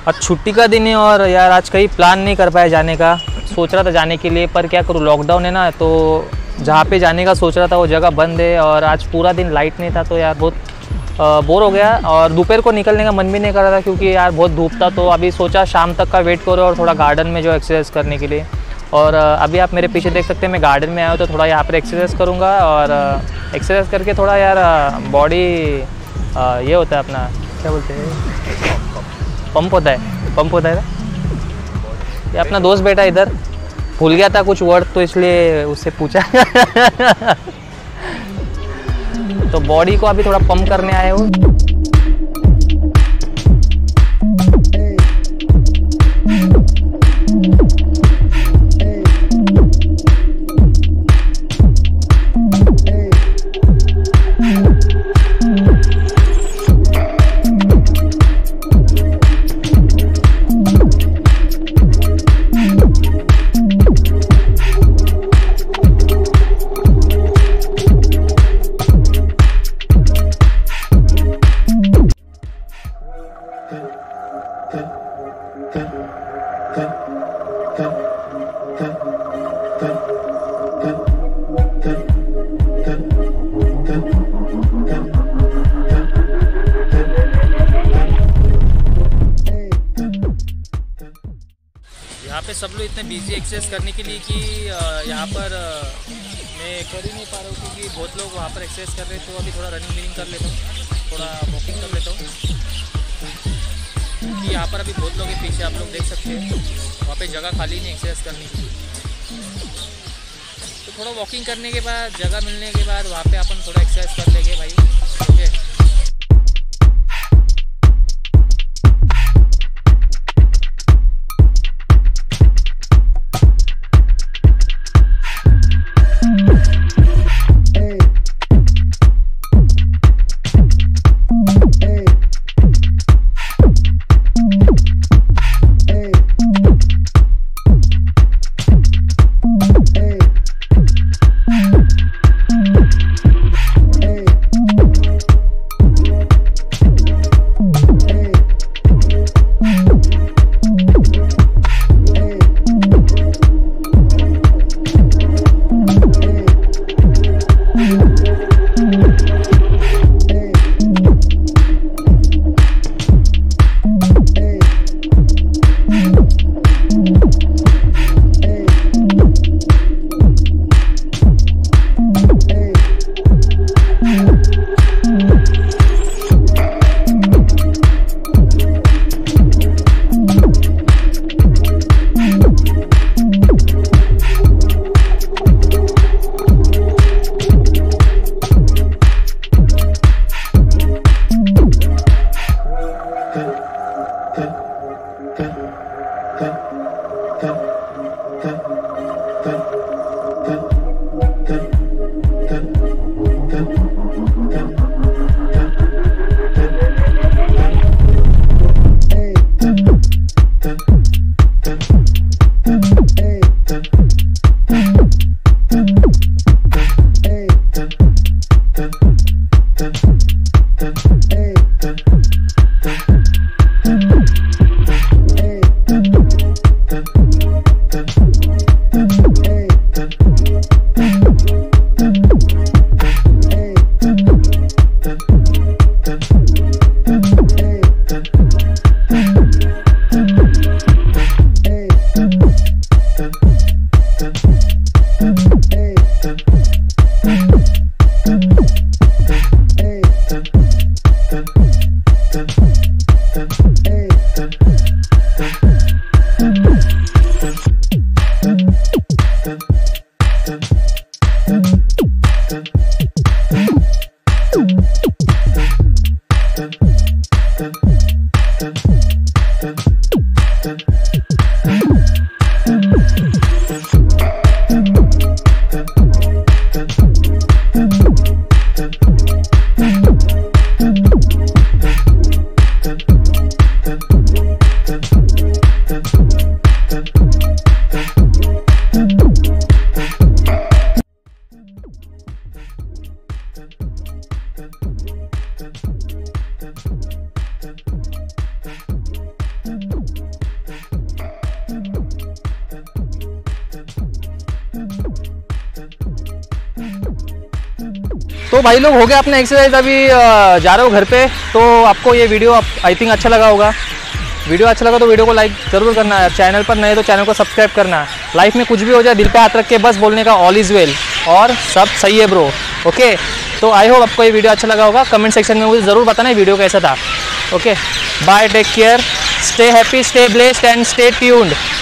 आज छुट्टी का दिन है और यार आज कहीं प्लान नहीं कर पाया जाने का। सोच रहा था जाने के लिए, पर क्या करूँ, लॉकडाउन है ना, तो जहाँ पे जाने का सोच रहा था वो जगह बंद है और आज पूरा दिन लाइट नहीं था, तो यार बहुत बोर हो गया और दोपहर को निकलने का मन भी नहीं कर रहा था क्योंकि यार बहुत धूप था। तो अभी सोचा शाम तक का वेट करो और थोड़ा गार्डन में जो एक्सरसाइज करने के लिए। और अभी आप मेरे पीछे देख सकते हैं, मैं गार्डन में आया हूँ, तो थोड़ा यहाँ पर एक्सरसाइज करूँगा और एक्सरसाइज करके थोड़ा यार बॉडी ये होता है अपना, क्या बोलते हैं, पंप होता है ना। ये अपना दोस्त बैठा इधर, भूल गया था कुछ वर्ड तो इसलिए उससे पूछा। तो बॉडी को अभी थोड़ा पंप करने आए हो। यहाँ पे सब लोग इतने बिजी एक्सरसाइज करने के लिए कि यहाँ पर मैं कर ही नहीं पा रहा हूँ क्योंकि बहुत लोग वहाँ पर एक्सरसाइज कर रहे हैं। तो अभी थोड़ा रनिंग कर लेता हूँ, थोड़ा वॉकिंग कर लेता हूँ क्योंकि यहाँ पर अभी बहुत लोग हैं पीछे, आप लोग देख सकते हैं वहाँ पे जगह खाली नहीं एक्सरसाइज करने की। तो थोड़ा वॉकिंग करने के बाद, जगह मिलने के बाद वहाँ पे अपन थोड़ा एक्सरसाइज कर लेंगे भाई, ठीक है। तो भाई लोग हो गया अपना एक्सरसाइज, अभी जा रहे हो घर पे। तो आपको ये वीडियो आई थिंक अच्छा लगा होगा। वीडियो अच्छा लगा तो वीडियो को लाइक ज़रूर करना है, चैनल पर नए तो चैनल को सब्सक्राइब करना है। लाइफ में कुछ भी हो जाए दिल पे हाथ रख के बस बोलने का ऑल इज़ वेल और सब सही है ब्रो। ओके, तो आई होप आपको ये वीडियो अच्छा लगा होगा। कमेंट सेक्शन में मुझे ज़रूर बताना वीडियो कैसा था। Okay, bye, take care, stay happy, stay blessed and stay tuned.